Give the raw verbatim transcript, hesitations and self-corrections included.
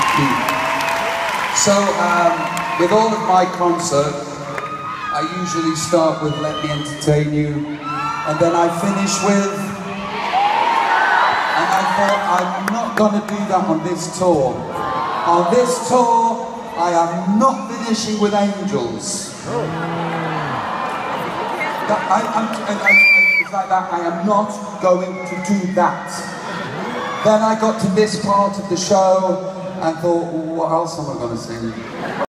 So, um, with all of my concerts, I usually start with Let Me Entertain You, and then I finish with, and I thought, I'm not going to do that on this tour. On this tour, I am not finishing with Angels. That, I, I'm, and I, it's like that, I am not going to do that. Then I got to this part of the show and thought, what else am I going to sing?